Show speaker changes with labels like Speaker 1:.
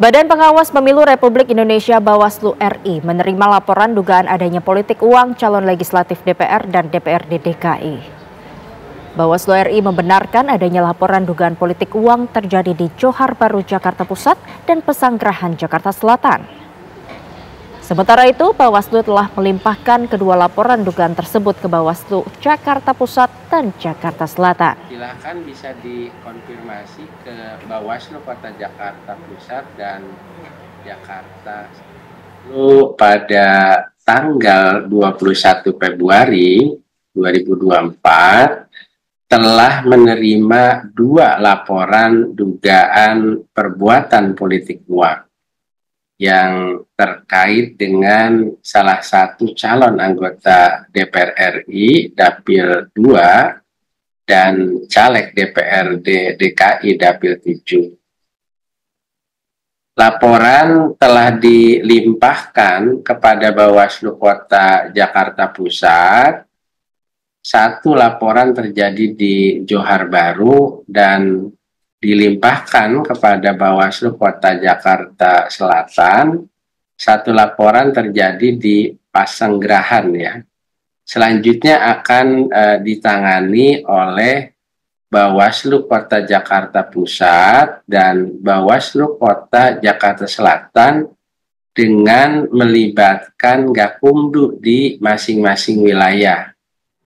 Speaker 1: Badan Pengawas Pemilu Republik Indonesia Bawaslu RI menerima laporan dugaan adanya politik uang calon legislatif DPR dan DPRD DKI. Bawaslu RI membenarkan adanya laporan dugaan politik uang terjadi di Johar Baru, Jakarta Pusat dan Pesanggerahan, Jakarta Selatan. Sementara itu, Bawaslu telah melimpahkan kedua laporan dugaan tersebut ke Bawaslu Jakarta Pusat dan Jakarta Selatan.
Speaker 2: Silakan bisa dikonfirmasi ke Bawaslu Kota Jakarta Pusat dan Jakarta. Lalu pada tanggal 21 Februari 2024 telah menerima dua laporan dugaan perbuatan politik uang yang terkait dengan salah satu calon anggota DPR RI Dapil 2 dan caleg DPRD DKI Dapil 7. Laporan telah dilimpahkan kepada Bawaslu Kota Jakarta Pusat. Satu laporan terjadi di Johar Baru dan dilimpahkan kepada Bawaslu Kota Jakarta Selatan. Satu laporan terjadi di Pesanggerahan ya. Selanjutnya akan ditangani oleh Bawaslu Kota Jakarta Pusat dan Bawaslu Kota Jakarta Selatan dengan melibatkan Gakumdu di masing-masing wilayah.